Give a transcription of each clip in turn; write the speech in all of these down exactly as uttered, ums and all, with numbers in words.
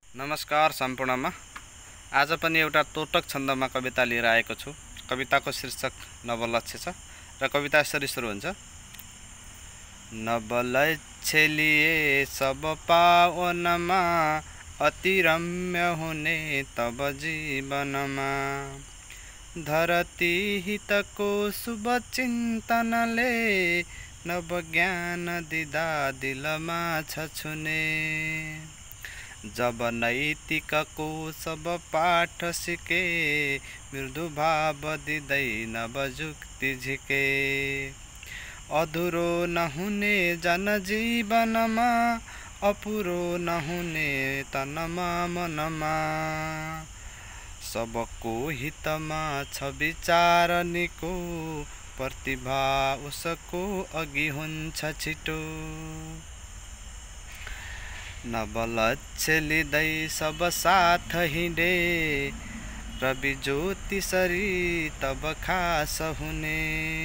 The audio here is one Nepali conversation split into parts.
नमस्कार सम्पूर्णमा। आज पनि एउटा तोटक छन्दमा कविता लिएर आएको छु। कविताको शीर्षक नवलक्ष्य छ र कविता यसरी सुरु हुन्छ। नवलक्ष्य लिए सब पावनमा, अति रम्य हुने तब जीवनमा। धरती हितको शुभ चिन्तनले, नव ज्ञान दिदा दिलमा छ छुने। जब नैतिकको सब पाठ सिके, मृदु भाव दिँदै नवजुक्ति झिके। अधुरो नहुने जनजीवनमा, अपुरो नहुने तनमा मनमा। सबको हितमा छ विचार निको, प्रतिभा उसको अघि हुन्छ छिटो। नवलक्ष्य लिँदै सब साथ हिँडे, रवि ज्योति सरी तब खास हुने।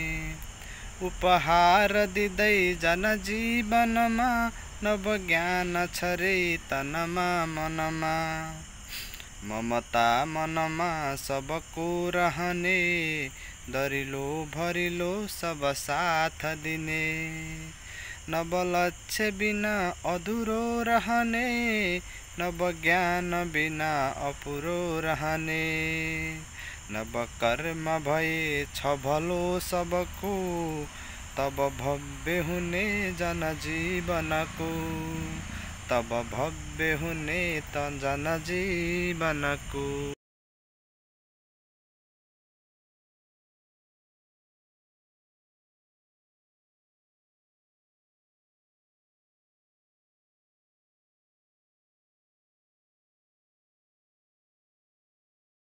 उपहार दिँदै जनजीवनमा, नव ज्ञान छरे तनमा मनमा। ममता मनमा सबको रहने, दरिलो भरिलो सब साथ दिने। नवलक्ष्य बिना अधुरो रहने, नव ज्ञान बिना अपुरो रहने। नव कर्म भए छ भलो सबको, तब भव्य हुने जनजीवनको। तब भव्य हुने त जनजीवनको।